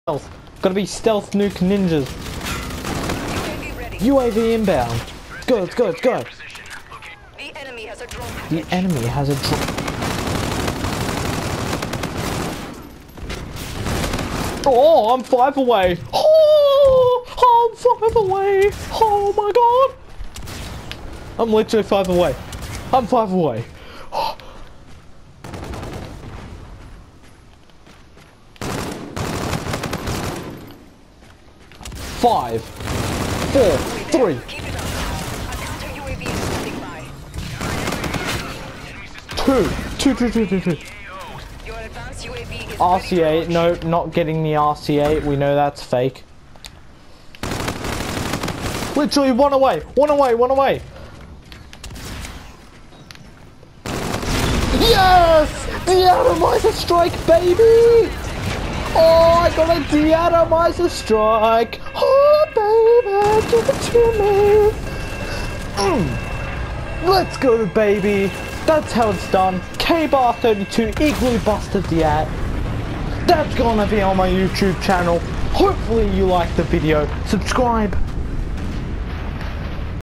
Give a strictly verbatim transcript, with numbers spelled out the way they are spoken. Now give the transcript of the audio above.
Stealth. Gotta be stealth nuke ninjas. U A V inbound. Let's go, let's go, let's go. The enemy has a drone. The enemy has a drone. Oh, I'm five away. Oh, I'm five away. Oh my god. I'm literally five away. I'm five away. Five, four, three, two, two, two, two, two, two. R C A, no, not getting the R C A. We know that's fake. Literally one away, one away, one away. Yes! De-atomizer strike, baby! Oh, I got a de-atomizer strike! Oh, baby, give it to me! Mm. Let's go, baby! That's how it's done. K bar thirty-two, Igloo Buster Deat. That's gonna be on my YouTube channel. Hopefully you liked the video. Subscribe.